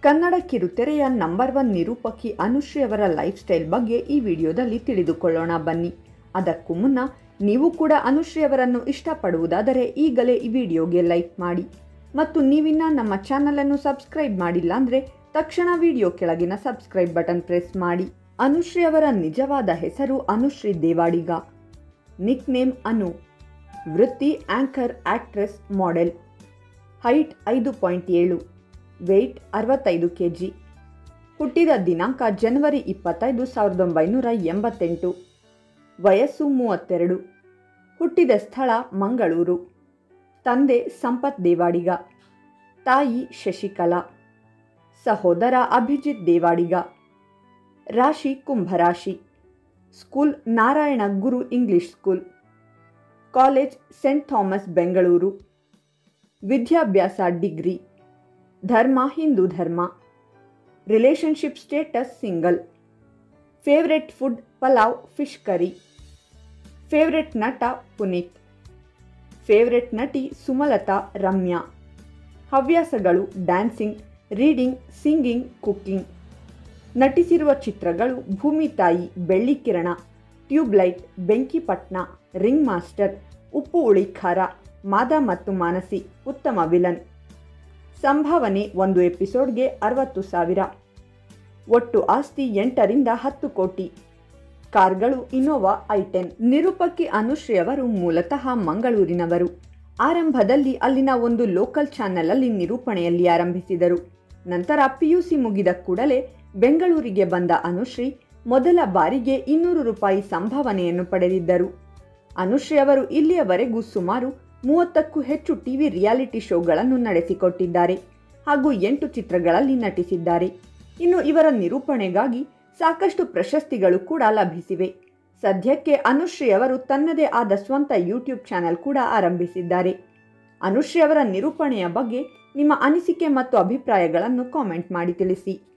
ಕನ್ನಡ ಕಿರುತೆರೆಯ ನಂಬರ್ 1 ನಿರೂಪಕಿ ಅನುಶ್ರೀ ಅವರ ಲೈಫ್ ಸ್ಟೈಲ್ ಬಗ್ಗೆ ಈ ವಿಡಿಯೋದಲ್ಲಿ ತಿಳಿದುಕೊಳ್ಳೋಣ ಬನ್ನಿ. ಅದಕ್ಕೂ ಮುನ್ನ ನೀವು ಕೂಡ ಅನುಶ್ರೀ ಅವರನ್ನು ಇಷ್ಟಪಡುವುದಾದರೆ ಈಗಲೇ ಈ ವಿಡಿಯೋಗೆ ಲೈಕ್ ಮಾಡಿ ಮತ್ತು ನೀವಿನ್ನ ನಮ್ಮ ಚಾನಲನ್ನು ಸಬ್ಸ್ಕ್ರೈಬ್ ಮಾಡಿಲ್ಲ ಅಂದರೆ ತಕ್ಷಣ ವಿಡಿಯೋ ಕೆಳಗಿನ ಸಬ್ಸ್ಕ್ರೈಬ್ ಬಟನ್ ಪ್ರೆಸ್ ಮಾಡಿ. ಅನುಶ್ರೀ ಅವರ ನಿಜವಾದ ಹೆಸರು ಅನುಶ್ರೀ ದೇವಾಡಿಗ, ನಿಕ್ ನೇಮ್ ಅನು, ವೃತ್ತಿ anchor, actress, model, height 5.7, weight 65 kg, ಹುಟ್ಟಿದ ದಿನಾಂಕ ಜನವರಿ 25, 1988, ವಯಸ್ಸು 32, ಹುಟ್ಟಿದ ಸ್ಥಳ ಮಂಗಳೂರು, ತಂದೆ ಸಂಪತ್ ದೇವಾಡಿಗ, ತಾಯಿ ಶಶಿಕಲಾ, ಸಹೋದರ ಅಭಿಜಿತ್ ದೇವಾಡಿಗ, ರಾಶಿ ಕುಂಭರಾಶಿ, school Narayana Guru English school, college Saint Thomas Bengaluru, ವಿದ್ಯಾಭ್ಯಾಸ ಡಿಗ್ರಿ, ಧರ್ಮ ಹಿಂದೂ ಧರ್ಮ, relationship status single, favourite food pulao, fish curry, favourite ನಟ ಪುನೀತ್, ಫೇವ್ರೆಟ್ ನಟಿ ಸುಮಲತಾ, ರಮ್ಯಾ, ಹವ್ಯಾಸಗಳು ಡ್ಯಾನ್ಸಿಂಗ್, ರೀಡಿಂಗ್, ಸಿಂಗಿಂಗ್, ಕುಕ್ಕಿಂಗ್, ನಟಿಸಿರುವ ಚಿತ್ರಗಳು Bhoomi Thayi, Bellikirana, tubelight, Benkipatna, ring master, Uppu Huli ಖಾರ, ಮಾದ ಮತ್ತು ಮಾನಸಿ, ಉತ್ತಮ ವಿಲನ್. ಸಂಭಾವನೆ 1 ಎಪಿಸೋಡ್ಗೆ 60,000. ಒಟ್ಟು ಆಸ್ತಿ 8 ರಿಂದ 10 ಕೋಟಿ. ಕಾರ್ಗಳು ಇನೋವಾ i10. ನಿರೂಪಕಿ ಅನುಶ್ರೀ ಅವರು ಮೂಲತಃ ಮಂಗಳೂರಿನವರು. ಆರಂಭದಲ್ಲಿ ಅಲ್ಲಿನ ಒಂದು ಲೋಕಲ್ ಚಾನೆಲ್ ನಿರೂಪಣೆಯಲ್ಲಿ ಆರಂಭಿಸಿದರು. ನಂತರ PUC ಮುಗಿದ ಕೂಡಲೇ ಬೆಂಗಳೂರಿಗೆ ಬಂದ ಅನುಶ್ರೀ ಮೊದಲ ಬಾರಿಗೆ 200 ರೂಪಾಯಿ ಸಂಭಾವನೆಯನ್ನು ಪಡೆದಿದ್ದರು. ಅನುಶ್ರೀ ಅವರು ಇಲ್ಲಿಯವರೆಗೂ ಸುಮಾರು 30ಕ್ಕೂ ಹೆಚ್ಚು ಟಿವಿ ರಿಯಾಲಿಟಿ ಶೋಗಳನ್ನು ನಡೆಸಿಕೊಟ್ಟಿದ್ದಾರೆ ಹಾಗೂ 8 ಚಿತ್ರಗಳಲ್ಲಿ ನಟಿಸಿದ್ದಾರೆ. ಇನ್ನು ಇವರ ನಿರೂಪಣೆಗಾಗಿ ಸಾಕಷ್ಟು ಪ್ರಶಸ್ತಿಗಳು ಕೂಡ ಲಭಿಸಿವೆ. ಸದ್ಯಕ್ಕೆ ಅನುಶ್ರೀ ಅವರು ತನ್ನದೇ ಆದ ಸ್ವಂತ ಯೂಟ್ಯೂಬ್ ಚಾನೆಲ್ ಕೂಡ ಆರಂಭಿಸಿದ್ದಾರೆ. ಅನುಶ್ರೀ ಅವರ ನಿರೂಪಣೆಯ ಬಗ್ಗೆ ನಿಮ್ಮ ಅನಿಸಿಕೆ ಮತ್ತು ಅಭಿಪ್ರಾಯಗಳನ್ನು ಕಾಮೆಂಟ್ ಮಾಡಿ ತಿಳಿಸಿ.